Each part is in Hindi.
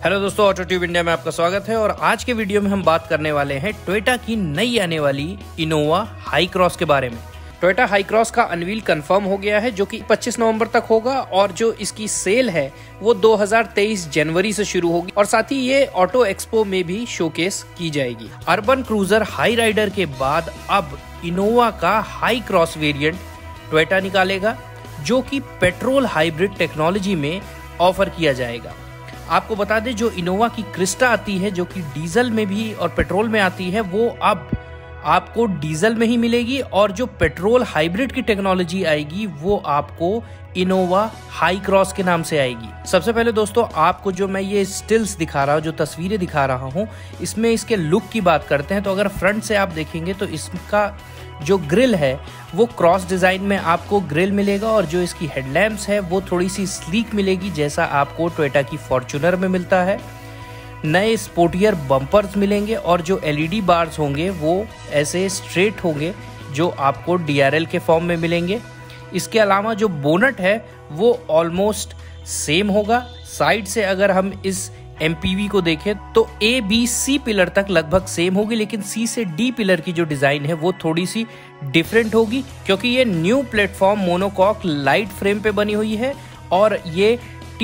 हेलो दोस्तों, ऑटो ट्यूब इंडिया में आपका स्वागत है। और आज के वीडियो में हम बात करने वाले हैं टोयोटा की नई आने वाली इनोवा हाई क्रॉस के बारे में। टोयोटा हाई क्रॉस का अनवील कंफर्म हो गया है, जो कि 25 नवंबर तक होगा और जो इसकी सेल है वो 2023 जनवरी से शुरू होगी और साथ ही ये ऑटो एक्सपो में भी शोकेस की जाएगी। अर्बन क्रूजर हाई राइडर के बाद अब इनोवा का हाई क्रॉस वेरिएंट टोयोटा निकालेगा, जो कि पेट्रोल हाइब्रिड टेक्नोलॉजी में ऑफर किया जाएगा। आपको बता दें, जो इनोवा की क्रिस्टा आती है जो कि डीजल में भी और पेट्रोल में आती है, वो अब आपको डीजल में ही मिलेगी और जो पेट्रोल हाइब्रिड की टेक्नोलॉजी आएगी वो आपको इनोवा हाई क्रॉस के नाम से आएगी। सबसे पहले दोस्तों, आपको जो मैं ये स्टिल्स दिखा रहा हूँ, जो तस्वीरें दिखा रहा हूँ, इसमें इसके लुक की बात करते हैं तो अगर फ्रंट से आप देखेंगे तो इसका जो ग्रिल है वो क्रॉस डिजाइन में आपको ग्रिल मिलेगा और जो इसकी हेडलैम्प्स है वो थोड़ी सी स्लीक मिलेगी, जैसा आपको टोयोटा की फॉर्च्यूनर में मिलता है। नए स्पोर्टियर बम्पर्स मिलेंगे और जो एलईडी बार्स होंगे वो ऐसे स्ट्रेट होंगे जो आपको डीआरएल के फॉर्म में मिलेंगे। इसके अलावा जो बोनट है वो ऑलमोस्ट सेम होगा। साइड से अगर हम इस एमपीवी को देखें तो ए बी सी पिलर तक लगभग सेम होगी, लेकिन सी से डी पिलर की जो डिजाइन है वो थोड़ी सी डिफरेंट होगी, क्योंकि ये new platform monocoque light frame पे बनी हुई है और ये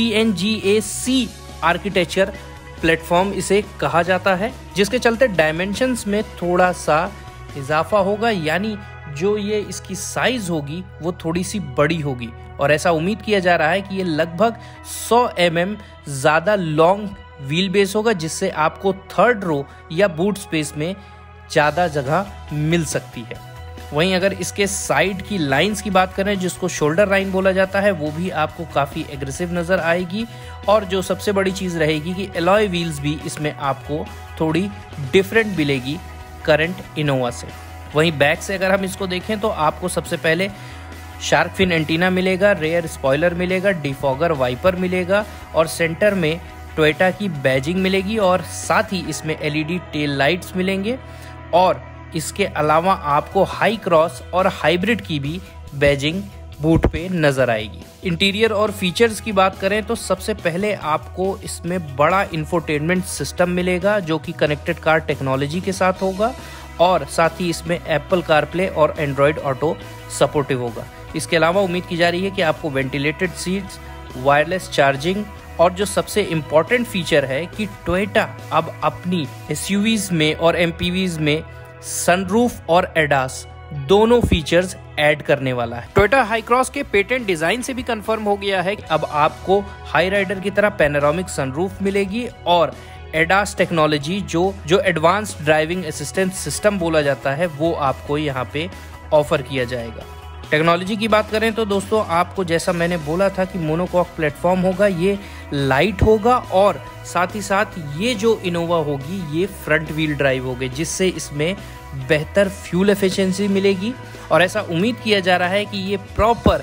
TNGA-C आर्किटेक्चर प्लेटफॉर्म इसे कहा जाता है, जिसके चलते डायमेंशंस में थोड़ा सा इजाफा होगा, यानी जो ये इसकी साइज होगी वो थोड़ी सी बड़ी होगी और ऐसा उम्मीद किया जा रहा है कि ये लगभग 100 mm ज्यादा लॉन्ग व्हील बेस होगा, जिससे आपको थर्ड रो या बूट स्पेस में ज्यादा जगह मिल सकती है। वहीं अगर इसके साइड की लाइंस की बात करें, जिसको शोल्डर लाइन बोला जाता है, वो भी आपको काफी एग्रेसिव नजर आएगी और जो सबसे बड़ी चीज रहेगी कि एलॉय व्हील्स भी इसमें आपको थोड़ी डिफरेंट मिलेगी करंट इनोवा से। वहीं बैक से अगर हम इसको देखें तो आपको सबसे पहले शार्क फिन एंटीना मिलेगा, रेयर स्पॉइलर मिलेगा, डिफॉगर वाइपर मिलेगा और सेंटर में टोयोटा की बैजिंग मिलेगी और साथ ही इसमें एलईडी टेल लाइट्स मिलेंगे और इसके अलावा आपको हाई क्रॉस और हाइब्रिड की भी बैजिंग बूट पे नजर आएगी। इंटीरियर और फीचर्स की बात करें तो सबसे पहले आपको इसमें बड़ा इंफोटेनमेंट सिस्टम मिलेगा, जो कि कनेक्टेड कार टेक्नोलॉजी के साथ होगा और साथ ही इसमें एप्पल कारप्ले और एंड्रॉयड ऑटो सपोर्टिव होगा। इसके अलावा उम्मीद की जा रही है कि आपको वेंटिलेटेड सीट्स, वायरलेस चार्जिंग और जो सबसे इम्पोर्टेंट फीचर है कि टोयोटा अब अपनी एसयूवीज में और एमपीवीज में सनरूफ और एडास दोनों फीचर्स ऐड करने वाला है। टोयोटा हाई क्रॉस के पेटेंट डिजाइन से भी कंफर्म हो गया है कि अब आपको हाई राइडर की तरह पैनोरामिक सनरूफ मिलेगी और एडास टेक्नोलॉजी जो एडवांस्ड ड्राइविंग असिस्टेंट सिस्टम बोला जाता है वो आपको यहाँ पे ऑफर किया जाएगा। टेक्नोलॉजी की बात करें तो दोस्तों, आपको जैसा मैंने बोला था कि मोनोकॉक प्लेटफॉर्म होगा, ये लाइट होगा और साथ ही साथ ये जो इनोवा होगी ये फ्रंट व्हील ड्राइव होगी, जिससे इसमें बेहतर फ्यूल एफिशिएंसी मिलेगी और ऐसा उम्मीद किया जा रहा है कि ये प्रॉपर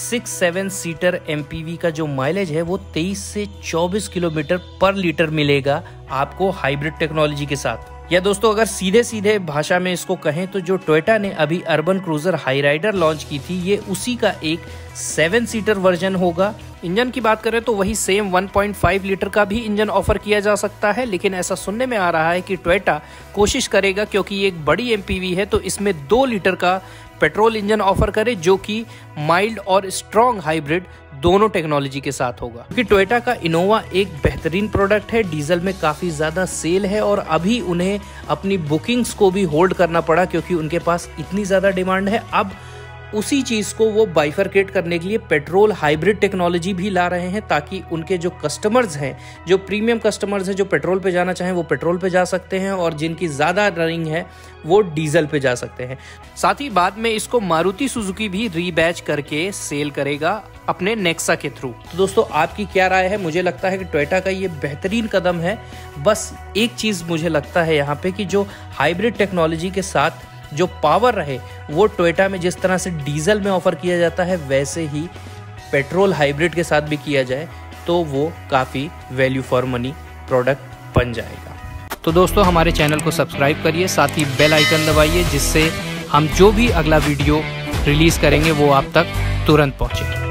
6-7 सीटर एमपीवी का जो माइलेज है वो 23 से 24 किलोमीटर पर लीटर मिलेगा आपको हाइब्रिड टेक्नोलॉजी के साथ। या दोस्तों, अगर सीधे सीधे भाषा में इसको कहें तो जो टोयोटा ने अभी Urban Cruiser Hyryder launch की थी, ये उसी का एक 7 सीटर वर्जन होगा। इंजन की बात करें तो वही सेम 1.5 लीटर का भी इंजन ऑफर किया जा सकता है, लेकिन ऐसा सुनने में आ रहा है कि टोयोटा कोशिश करेगा, क्योंकि ये एक बड़ी एमपीवी है, तो इसमें 2 लीटर का पेट्रोल इंजन ऑफर करे, जो कि माइल्ड और स्ट्रॉन्ग हाइब्रिड दोनों टेक्नोलॉजी के साथ होगा। क्योंकि टोयोटा का इनोवा एक बेहतरीन प्रोडक्ट है, डीजल में काफी ज्यादा सेल है और अभी उन्हें अपनी बुकिंग्स को भी होल्ड करना पड़ा, क्योंकि उनके पास इतनी ज्यादा डिमांड है। अब उसी चीज को वो बाइफरकेट करने के लिए पेट्रोल हाइब्रिड टेक्नोलॉजी भी ला रहे हैं, ताकि उनके जो कस्टमर्स हैं, जो प्रीमियम कस्टमर्स हैं, जो पेट्रोल पे जाना चाहें वो पेट्रोल पे जा सकते हैं और जिनकी ज्यादा रनिंग है वो डीजल पे जा सकते हैं। साथ ही बाद में इसको मारुति सुजुकी भी रीबैच करके सेल करेगा अपने नेक्सा के थ्रू। तो दोस्तों, आपकी क्या राय है? मुझे लगता है कि टोयोटा का ये बेहतरीन कदम है। बस एक चीज मुझे लगता है यहाँ पे कि जो हाइब्रिड टेक्नोलॉजी के साथ जो पावर रहे वो टोयोटा में जिस तरह से डीजल में ऑफर किया जाता है, वैसे ही पेट्रोल हाइब्रिड के साथ भी किया जाए तो वो काफ़ी वैल्यू फॉर मनी प्रोडक्ट बन जाएगा। तो दोस्तों, हमारे चैनल को सब्सक्राइब करिए, साथ ही बेल आइकन दबाइए, जिससे हम जो भी अगला वीडियो रिलीज़ करेंगे वो आप तक तुरंत पहुँचे।